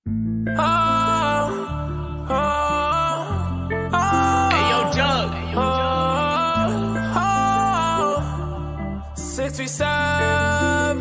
637.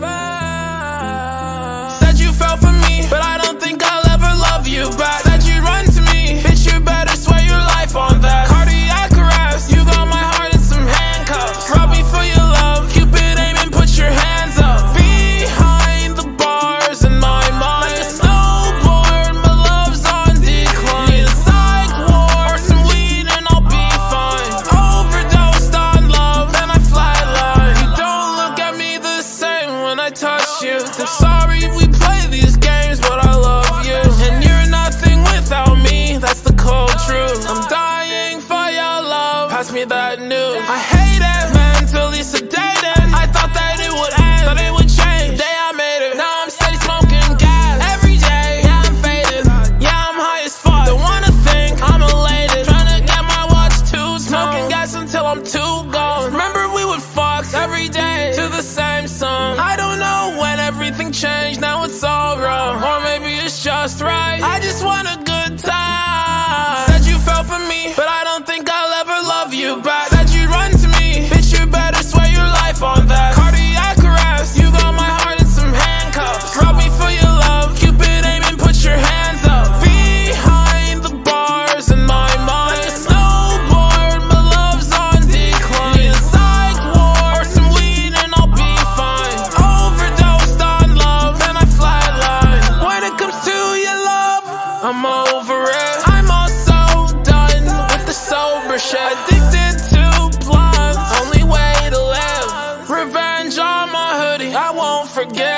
Said you fell for me, but I don't think I'll ever love you back. Said you'd run to me, bitch, you better swear your life on that. Cardiac arrest, you got my heart in some handcuffs. Rob me for your love, Cupid aim and put your hands up. Behind the bars in my mind, like a snowboard, my love's on decline. Need a psych ward, some weed and I'll be fine. Overdosed on love and I flatline. You don't look at me the same when I touch you. I'm sorry we play these games, but I love you. And you're nothing without me, that's the cold truth. I'm dying for your love, pass me that news. I hate it, mentally sedated. I thought that it would end, thought it would change. Day I made it, now I'm steady smoking gas. Every day, yeah I'm faded, yeah I'm high as fuck. Don't wanna think I'm elated, tryna get my watch too. Smoking gas until I'm too gone. Remember we would fuck every day to the same song. I don't know when everything changed, now it's all wrong. Or maybe it's just right, I just want a good time. Said you fell for me, but I don't think I'll ever love you back. Said you'd run to me, bitch, you better swear your life on that. Cardiac arrest, you got my heart in some handcuffs. Rob me for your love, Cupid aim and put your hands up. Behind the bars in my mind, like a snowboard, my love's on decline. Need a psych ward, some weed and I'll be fine. Overdosed on love and I flatline. When it comes to your love, I'm over it. I'm also done with the sober shit. Addicted to blood, only way to live. Revenge on my hoodie, I won't forget.